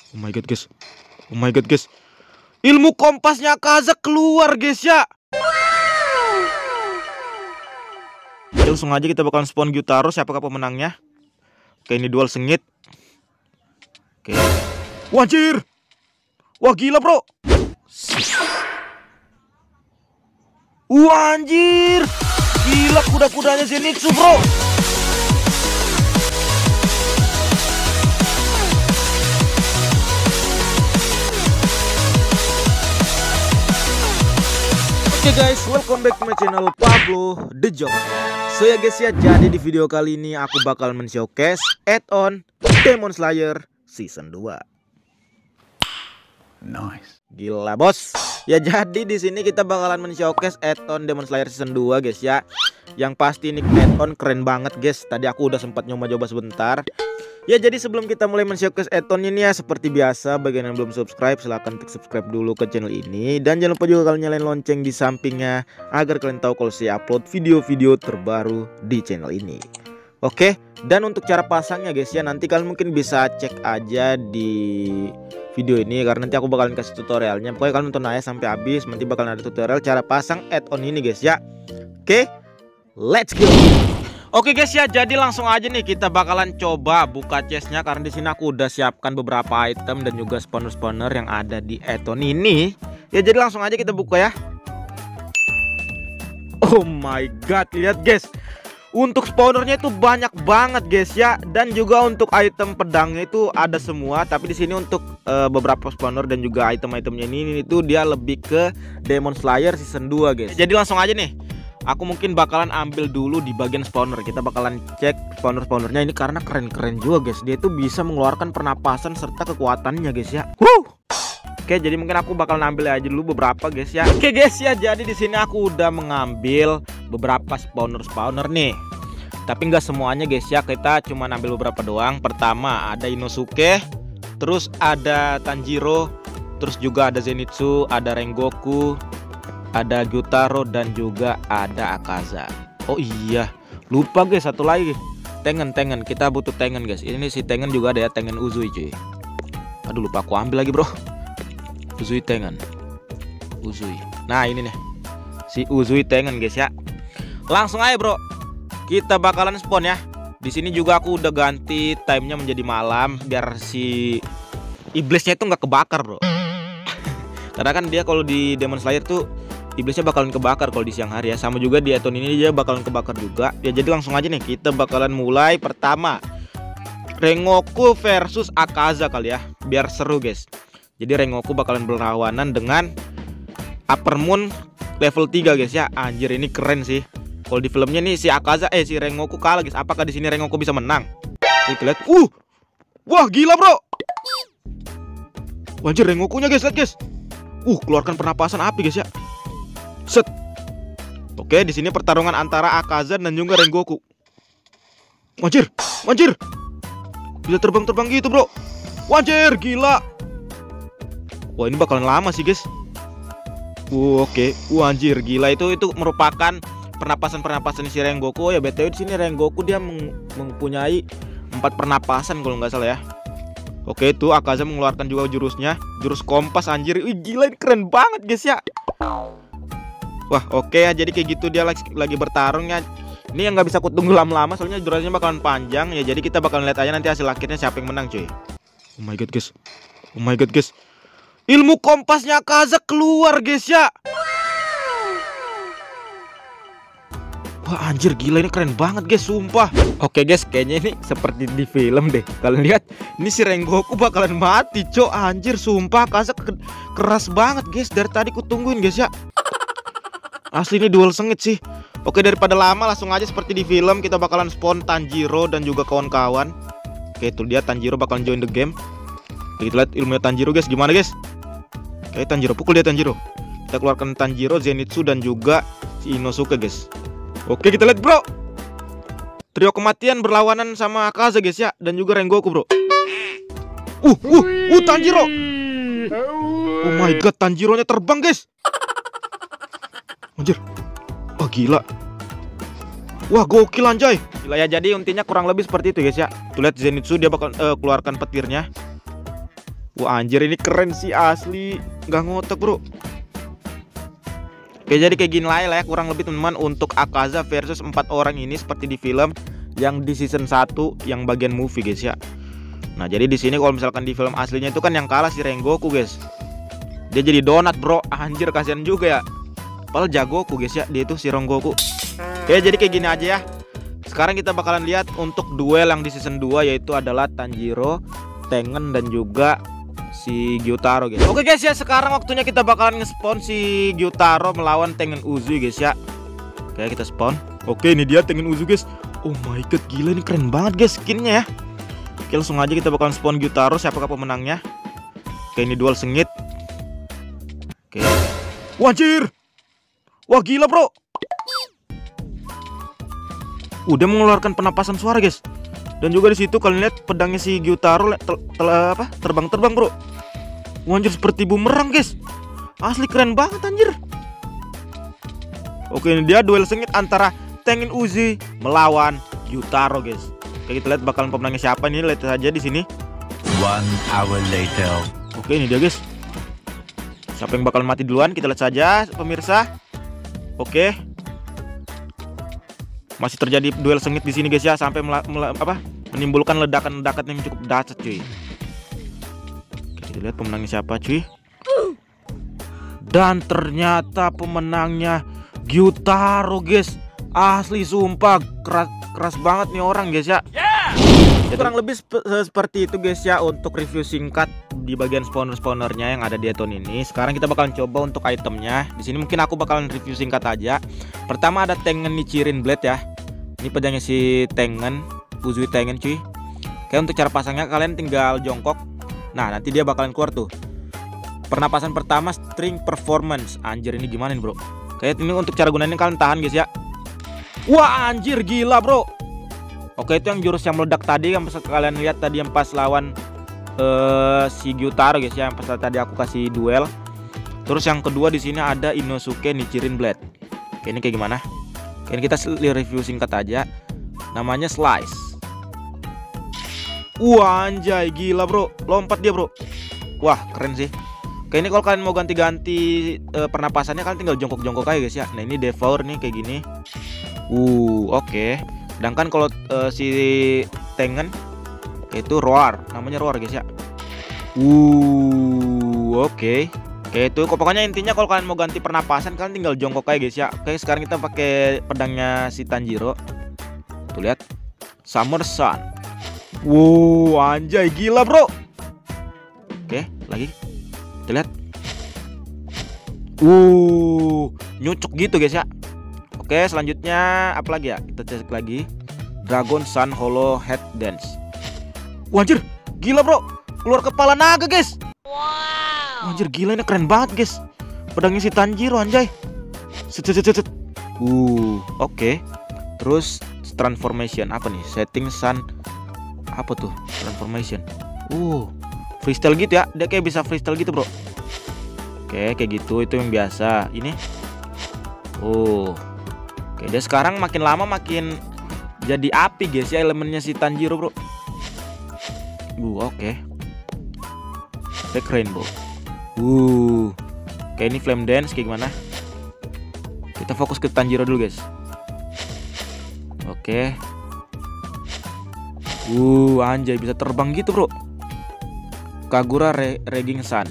Oh my god guys. Oh my god guys. Ilmu kompasnya Akaza keluar guys ya. Langsung aja kita bakalan spawn Gyutaro. Siapakah pemenangnya? Oke, ini duel sengit. Oke. Wajir. Wah gila bro. Wah anjir. Gila kuda-kudanya Zenitsu bro. Oke guys, welcome back to my channel Pablo The Joke. So ya guys ya, jadi di video kali ini aku bakal men-showcase add-on Demon Slayer Season 2. Nice. Gila bos. Ya jadi di sini kita bakalan men-showcase add-on Demon Slayer Season 2 guys ya. Yang pasti ini add-on keren banget guys. Tadi aku udah sempat nyoba-nyoba sebentar. Ya jadi sebelum kita mulai men-showcase add-on ini ya, seperti biasa bagi yang belum subscribe silahkan klik subscribe dulu ke channel ini. Dan jangan lupa juga kalian nyalain lonceng di sampingnya agar kalian tahu kalau saya upload video-video terbaru di channel ini. Oke, dan untuk cara pasangnya guys ya, nanti kalian mungkin bisa cek aja di video ini karena nanti aku bakalan kasih tutorialnya. Pokoknya kalian nonton aja sampai habis, nanti bakalan ada tutorial cara pasang add-on ini guys ya. Oke, let's go. Oke guys ya, jadi langsung aja nih kita bakalan coba buka chestnya karena di sini aku udah siapkan beberapa item dan juga spawner-spawner yang ada di add-on ini. Ya jadi langsung aja kita buka ya. Oh my god, lihat guys. Untuk spawnernya itu banyak banget guys ya, dan juga untuk item pedangnya itu ada semua. Tapi di sini untuk beberapa spawner dan juga item-itemnya ini itu dia lebih ke Demon Slayer Season 2 guys. Jadi langsung aja nih. Aku mungkin bakalan ambil dulu di bagian spawner. Kita bakalan cek spawner-spawnernya ini karena keren-keren juga guys. Dia itu bisa mengeluarkan pernapasan serta kekuatannya guys ya. Oke, jadi mungkin aku bakalan ambil aja dulu beberapa guys ya. Oke guys ya, jadi di sini aku udah mengambil beberapa spawner nih. Tapi nggak semuanya guys ya. Kita cuma ambil beberapa doang. Pertama ada Inosuke, terus ada Tanjiro, terus juga ada Zenitsu, ada Rengoku, ada Gyutaro, dan juga ada Akaza. Oh iya, lupa guys, satu lagi Tengen. Kita butuh Tengen guys. Ini si Tengen juga ada ya, Tengen Uzui cuy. Aduh lupa aku ambil lagi bro. Uzui Tengen. Uzui. Nah ini nih si Uzui Tengen guys ya. Langsung aja bro, kita bakalan spawn ya. Di sini juga aku udah ganti timenya menjadi malam biar si iblisnya itu nggak kebakar bro. Karena kan dia kalau di Demon Slayer tuh iblisnya bakalan kebakar kalau di siang hari ya. Sama juga di add-on ini dia bakalan kebakar juga. Ya jadi langsung aja nih kita bakalan mulai. Pertama Rengoku versus Akaza kali ya, biar seru guys. Jadi Rengoku bakalan berlawanan dengan Upper Moon level 3 guys ya. Anjir ini keren sih. Kalau di filmnya nih si Akaza si Rengoku kalah guys. Apakah di sini Rengoku bisa menang? Kita lihat. Wah gila bro. Anjir Rengokunya guys, lihat guys. Keluarkan pernapasan api guys ya. Set. Oke, di sini pertarungan antara Akaza dan juga Rengoku. Anjir. Bisa terbang-terbang gitu, bro. Anjir, gila. Wah, ini bakalan lama sih, guys. Oke. Anjir, gila itu merupakan pernapasan si Rengoku. Ya, BTW di sini Rengoku dia mempunyai 4 pernapasan kalau nggak salah ya. Oke, itu Akaza mengeluarkan juga jurusnya, jurus kompas anjir. Gila ini keren banget, guys ya. Wah oke ya, jadi kayak gitu dia lagi bertarung ya. Ini yang nggak bisa aku tunggu lama-lama soalnya durasinya bakalan panjang ya. Jadi kita bakalan lihat aja nanti hasil akhirnya siapa yang menang cuy. Oh my god guys. Ilmu kompasnya Akaza keluar guys ya. Wah anjir gila ini keren banget guys sumpah. Oke guys, kayaknya ini seperti di film deh. Kalian lihat ini si Rengoku bakalan mati cok. Anjir sumpah Akaza keras banget guys. Dari tadi ku tungguin guys ya. Asli ini duel sengit sih. Oke, daripada lama langsung aja seperti di film kita bakalan spawn Tanjiro dan juga kawan-kawan. Oke, itu dia Tanjiro bakalan join the game. Oke, kita lihat ilmunya Tanjiro guys, gimana guys? Oke, Tanjiro pukul dia Tanjiro. Kita keluarkan Tanjiro, Zenitsu dan juga si Inosuke guys. Oke, kita lihat bro. Trio kematian berlawanan sama Akaza guys ya, dan juga Rengoku bro. Tanjiro. Oh my god, Tanjironya terbang guys. Anjir. Wah gila. Wah gokil anjay. Gila ya, jadi intinya kurang lebih seperti itu guys ya. Tuh lihat Zenitsu dia bakal keluarkan petirnya. Wah anjir, ini keren sih asli, nggak ngotak bro. Oke, jadi kayak gini lah ya kurang lebih teman-teman untuk Akaza versus 4 orang ini seperti di film yang di season 1 yang bagian movie guys ya. Nah jadi di sini kalau misalkan di film aslinya itu kan yang kalah si Rengoku guys. Dia jadi donat bro, anjir kasihan juga ya. Padahal jagoku guys ya, dia itu si Rengoku. Oke, jadi kayak gini aja ya. Sekarang kita bakalan lihat untuk duel yang di season 2, yaitu adalah Tanjiro, Tengen, dan juga si Gyutaro guys. Oke guys ya, sekarang waktunya kita bakalan nge-spawn si Gyutaro melawan Tengen Uzui guys ya. Oke, kita spawn. Oke, ini dia Tengen Uzui guys. Oh my god, gila ini keren banget guys skinnya ya. Oke, langsung aja kita bakalan spawn Gyutaro. Siapakah pemenangnya? Oke, ini duel sengit. Oke. Wajir. Wah gila bro. Udah mengeluarkan penapasan suara guys. Dan juga di situ kalian lihat pedangnya si Gyutaro terbang-terbang bro. Anjir seperti bumerang guys. Asli keren banget anjir. Oke, ini dia duel sengit antara Tengen Uzui melawan Gyutaro guys. Oke, kita lihat bakalan pemenangnya siapa nih. Lihat saja di sini. 1 hour later. Oke, ini dia guys. Siapa yang bakal mati duluan? Kita lihat saja pemirsa. Oke. Masih terjadi duel sengit di sini guys ya, sampai menimbulkan ledakan-ledakan yang cukup dahsyat cuy. Oke, kita lihat pemenangnya siapa cuy. Dan ternyata pemenangnya Gyutaro guys. Asli sumpah keras banget nih orang guys ya. Kurang lebih seperti itu guys ya untuk review singkat di bagian spawner-spawnernya yang ada di Eton ini. Sekarang kita bakalan coba untuk itemnya. Di sini mungkin aku bakalan review singkat aja. Pertama ada Tengen Nichirin Blade ya. Ini pedangnya si Tengen, Uzui Tengen cuy. Kayak untuk cara pasangnya kalian tinggal jongkok. Nah, nanti dia bakalan keluar tuh. Pernapasan pertama String Performance. Anjir ini gimana nih, bro? Kayak ini untuk cara gunanya kalian tahan guys ya. Wah, anjir gila, bro. Oke, itu yang jurus yang meledak tadi yang pas kalian lihat tadi yang pas lawan si Gyutaro guys ya, yang pas tadi aku kasih duel. Terus yang kedua di sini ada Inosuke Nichirin Blade. Oke, ini kayak gimana? Oke, ini kita review singkat aja. Namanya Slice. Wah, anjay gila, bro. Lompat dia, bro. Wah, keren sih. Oke, ini kalau kalian mau ganti-ganti pernapasannya kalian tinggal jongkok-jongkok aja guys ya. Nah, ini Devour nih kayak gini. Oke. Sedangkan kalau si Tengen itu Roar, namanya Roar guys ya. Oke. Oke, itu pokoknya intinya kalau kalian mau ganti pernapasan kalian tinggal jongkok aja guys ya. Oke, sekarang kita pakai pedangnya si Tanjiro. Tuh lihat. Summer Sun. Anjay gila, bro. Oke, lagi. Kita lihat. Nyucuk gitu guys ya. Oke, selanjutnya apa lagi ya? Kita cek lagi. Dragon Sun Hollow Head Dance. Anjir, gila bro. Keluar kepala naga guys. Wow. Anjir gila, ini keren banget guys. Pedangnya si Tanjiro anjay. Oke. Terus transformation apa nih? Setting Sun. Apa tuh? Transformation. Freestyle gitu ya. Dia kayak bisa freestyle gitu bro. Oke, kayak gitu. Itu yang biasa. Ini. Oke, dia sekarang makin lama makin jadi api guys ya elemennya si Tanjiro bro. Oke. Back Rainbow. Oke, ini Flame Dance kayak gimana? Kita fokus ke Tanjiro dulu guys. Oke. Anjay bisa terbang gitu bro. Kagura Raging Sun.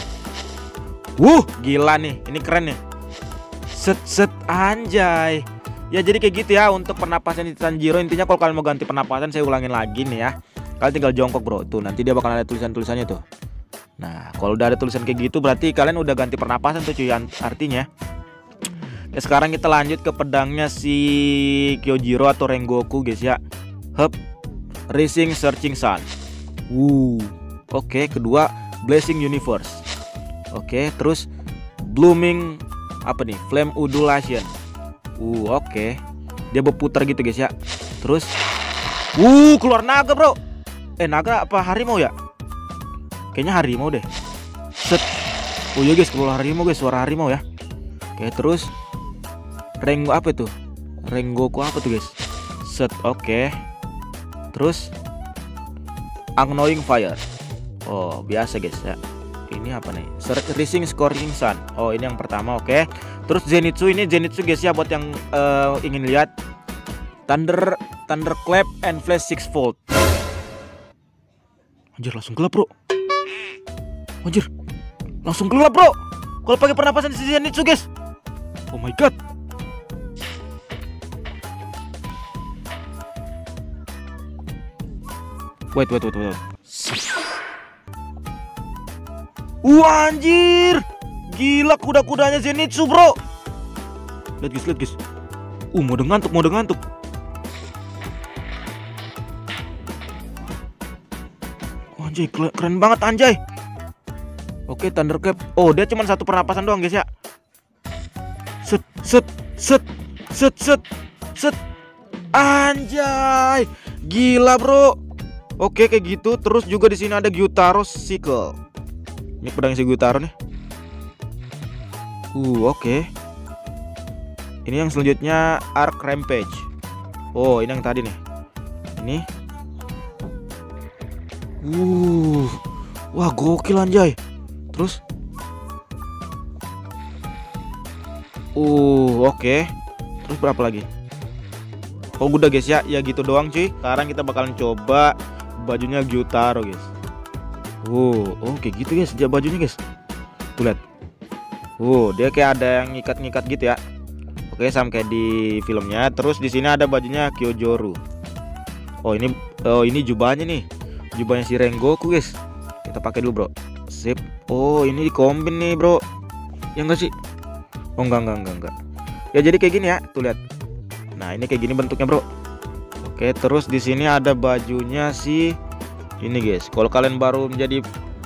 Gila nih, ini keren nih. Set anjay. Ya jadi kayak gitu ya untuk pernapasan di Tanjiro. Intinya kalau kalian mau ganti pernapasan saya ulangin lagi nih ya. Kalian tinggal jongkok bro. Tuh nanti dia bakal ada tulisan-tulisannya tuh. Nah kalau udah ada tulisan kayak gitu berarti kalian udah ganti pernapasan tuh cuy. Artinya ya sekarang kita lanjut ke pedangnya si Kyojiro atau Rengoku guys ya. Rising Searching Sun. Oke, kedua Blazing Universe. Oke, terus Blooming apa nih? Flame Udulation. Oke. Dia berputar gitu guys ya. Terus keluar naga bro. Naga apa harimau ya? Kayaknya harimau deh. Set. Iya guys, keluar harimau guys, suara harimau ya. Oke, terus apa itu? Rengoku apa tuh guys? Set. Oke. Terus Annoying Fire. Oh biasa guys ya. Ini apa nih? Rising Scoring Sun. Oh ini yang pertama, oke. Terus Zenitsu, ini Zenitsu guys ya, buat yang ingin lihat. Thunderclap and Flash 6 volt. Anjir langsung gelap bro. Anjir langsung gelap bro. Kalau pakai pernapasan si Zenitsu guys. Oh my god. Wait. Wah anjir, gila kuda-kudanya Zenitsu bro. Lihat guys. Mode ngantuk. Oh, anjay, keren banget anjay. Oke, Thunderclap. Oh, dia cuma satu pernapasan doang guys ya. Set. Anjay, gila bro. Oke, kayak gitu. Terus juga di sini ada Gyutaro Sickle. Ini pedang si Gyutaro nih. Oke. Ini yang selanjutnya Arc Rampage. Oh, ini yang tadi nih. Ini. Wah, gokil anjay. Terus oke. Terus berapa lagi? Oh, udah guys ya. Ya gitu doang cuy. Sekarang kita bakalan coba bajunya Gyutaro guys. Kayak gitu guys, bajunya guys. Tuh lihat. Dia kayak ada yang ngikat-ngikat gitu ya. Oke, sama kayak di filmnya. Terus di sini ada bajunya Kyojuru. Oh, ini jubahnya nih. Jubahnya si Rengoku guys. Kita pakai dulu, bro. Sip. Oh, ini dikombin nih, bro. Ya enggak sih? Oh, enggak. Ya jadi kayak gini ya. Tuh lihat. Nah, ini kayak gini bentuknya, bro. Oke, terus di sini ada bajunya si ini guys. Kalau kalian baru menjadi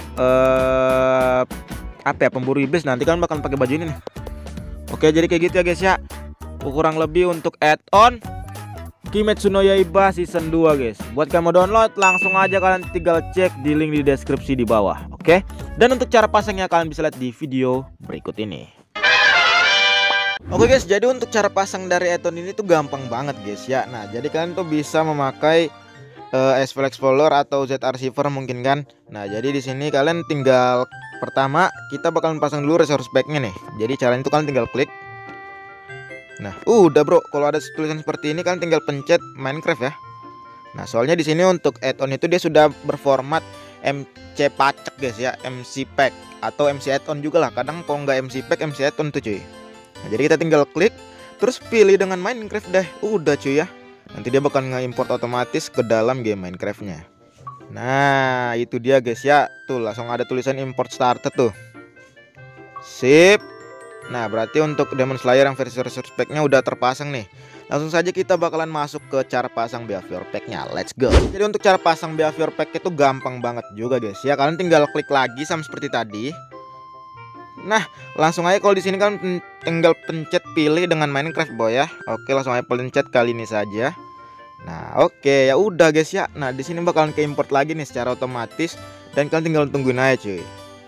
pemburu iblis, nanti kan bakal pakai baju ini nih. Oke, jadi kayak gitu ya guys ya. Kurang lebih untuk add-on Kimetsu no Yaiba season 2 guys. Buat kamu download, langsung aja kalian tinggal cek di link di deskripsi di bawah. Oke. Dan untuk cara pasangnya kalian bisa lihat di video berikut ini. Oke guys, jadi untuk cara pasang dari add-on ini tuh gampang banget guys ya. Nah, jadi kalian tuh bisa memakai S-File Explorer atau Z-Archiver mungkin kan. Nah, jadi di sini kalian tinggal pertama kita bakalan pasang dulu resource pack-nya nih. Jadi caranya itu kalian tinggal klik. Nah, udah bro, kalau ada tulisan seperti ini kalian tinggal pencet Minecraft ya. Nah, soalnya di sini untuk add-on itu dia sudah berformat MC pacek guys ya, MC pack atau MC add-on juga lah. Kadang kalau nggak MC pack, MC add-on tuh cuy. Nah, jadi kita tinggal klik, terus pilih dengan Minecraft deh. Udah cuy ya. Nanti dia bakal nge-import otomatis ke dalam game Minecraft-nya. Nah, itu dia guys ya. Tuh langsung ada tulisan import started tuh. Sip. Nah, berarti untuk Demon Slayer yang versi resource pack-nya udah terpasang nih. Langsung saja kita bakalan masuk ke cara pasang behavior pack-nya. Let's go. Jadi untuk cara pasang behavior pack itu gampang banget juga guys ya. Kalian tinggal klik lagi sama seperti tadi. Nah, langsung aja kalau di sini kalian tinggal pencet pilih dengan Minecraft boy ya. Oke, langsung aja pencet kali ini saja. Nah, oke, ya udah guys ya. Nah, di sini bakalan ke import lagi nih secara otomatis dan kalian tinggal tungguin aja cuy.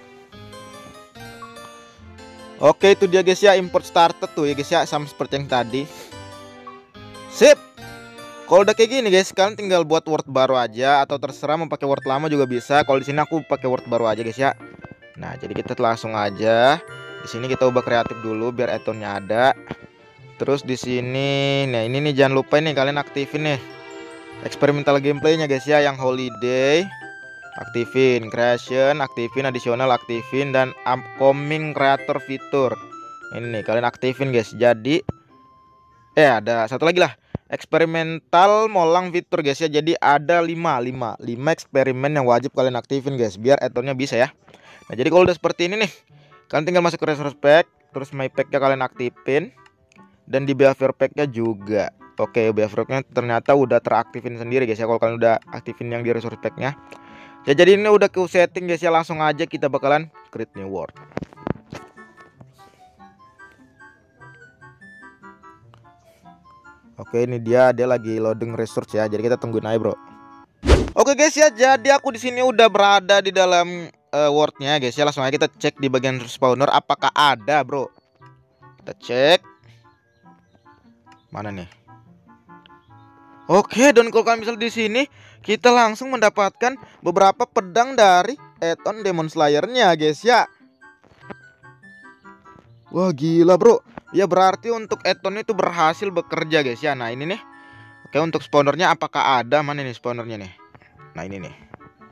Oke, itu dia guys ya, import started tuh ya guys ya, sama seperti yang tadi. Sip. Kalau udah kayak gini guys, kalian tinggal buat word baru aja atau terserah mau pakai word lama juga bisa. Kalau di sini aku pakai word baru aja guys ya. Nah, jadi kita langsung aja. Di sini kita ubah kreatif dulu biar add-onnya ada. Terus di sini, nah ini nih jangan lupa nih kalian aktifin nih eksperimental gameplaynya guys ya, yang holiday aktifin, creation aktifin, additional aktifin, dan upcoming creator fitur ini nih kalian aktifin guys. Jadi ada satu lagi lah, eksperimental molang fitur guys ya. Jadi ada 5 eksperimen yang wajib kalian aktifin guys biar add-onnya bisa ya. Nah, jadi kalau udah seperti ini nih, kalian tinggal masuk ke resource pack, terus my pack-nya kalian aktifin, dan di behavior pack-nya juga. Oke, behavior pack-nya ternyata udah teraktifin sendiri guys ya kalau kalian udah aktifin yang di resource pack-nya. Ya, jadi ini udah ke setting guys ya, langsung aja kita bakalan create new world. Oke, ini dia lagi loading resource ya. Jadi kita tungguin aja, bro. Oke guys ya, jadi aku di sini udah berada di dalam world-nya guys ya. Langsung aja kita cek di bagian spawner apakah ada, bro. Kita cek. Mana nih? Oke, dan kalau kalian misal di sini kita langsung mendapatkan beberapa pedang dari add-on Demon Slayer-nya guys ya. Wah gila bro. Ya berarti untuk add-on itu berhasil bekerja guys ya. Nah ini nih. Oke, untuk spawnernya apakah ada? Mana nih spawnernya nih? Nah ini nih.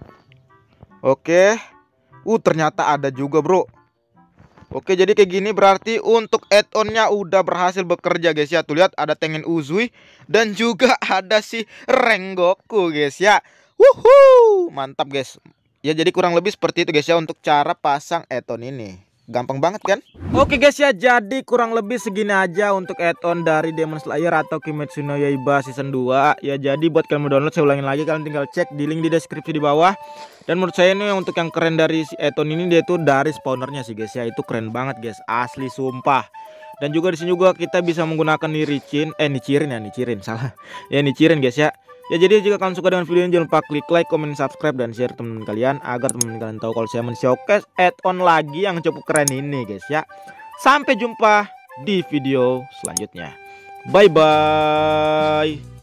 Oke. Ternyata ada juga bro. Oke, jadi kayak gini berarti untuk add-onnya udah berhasil bekerja guys ya. Tuh lihat ada Tengen Uzui dan juga ada si Rengoku guys ya. Wuhuu, mantap guys. Ya jadi kurang lebih seperti itu guys ya untuk cara pasang add-on ini. Gampang banget kan? Oke guys ya, jadi kurang lebih segini aja untuk add-on dari Demon Slayer atau Kimetsu no Yaiba season 2. Ya jadi buat kalian mau download, saya ulangin lagi, kalian tinggal cek di link di deskripsi di bawah. Dan menurut saya ini untuk yang keren dari si add-on ini, dia tuh dari spawnernya sih guys ya. Itu keren banget guys, asli sumpah. Dan juga di sini juga kita bisa menggunakan Nichirin salah. Ya Nichirin guys ya. Ya jadi jika kalian suka dengan video ini, jangan lupa klik like, comment, subscribe, dan share teman-teman kalian agar teman-teman kalian tahu kalau saya men-showcase add-on lagi yang cukup keren ini guys ya. Sampai jumpa di video selanjutnya. Bye bye.